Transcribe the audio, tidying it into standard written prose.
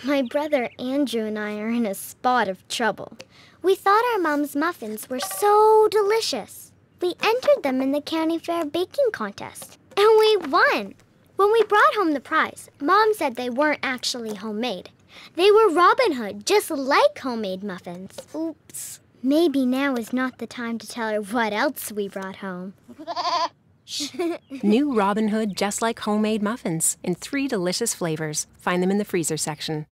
My brother Andrew and I are in a spot of trouble. We thought our mom's muffins were so delicious. We entered them in the county fair baking contest, and we won. When we brought home the prize, Mom said they weren't actually homemade. They were Robin Hood, just like homemade muffins. Oops. Maybe now is not the time to tell her what else we brought home. New Robin Hood Just Like Homemade Muffins in 3 delicious flavors. Find them in the freezer section.